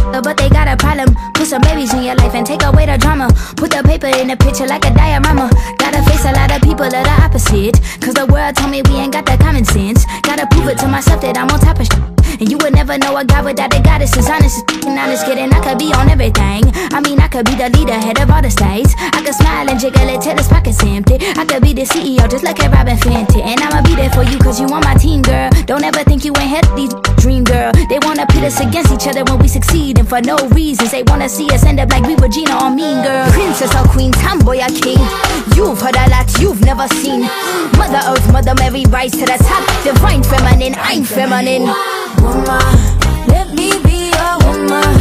but they got a problem. Put some babies in your life and take away the drama. Put the paper in the picture like a diorama. Gotta face a lot of people that are opposite, cause the world told me we ain't got that common sense. Gotta prove it to myself that I'm on top of shit. And you would never know a guy without a goddess is honest. And honest kidding, I could be on everything. I mean, I could be the leader, head of all the states. I could smile and jiggle it till his pockets empty. I could be the CEO just like a Robin Fenty. And I'ma be there for you cause you on my team, girl. Don't ever think you ain't had these dream, girl. They wanna pit us against each other when we succeed, and for no reasons. They wanna see us end up like we were Gina or Mean Girl. Princess or queen, tomboy or king, you've heard a lot you've never seen. Mother Earth, Mother Mary, rise to the top. Divine feminine, I'm feminine. Woman, let me be a woman.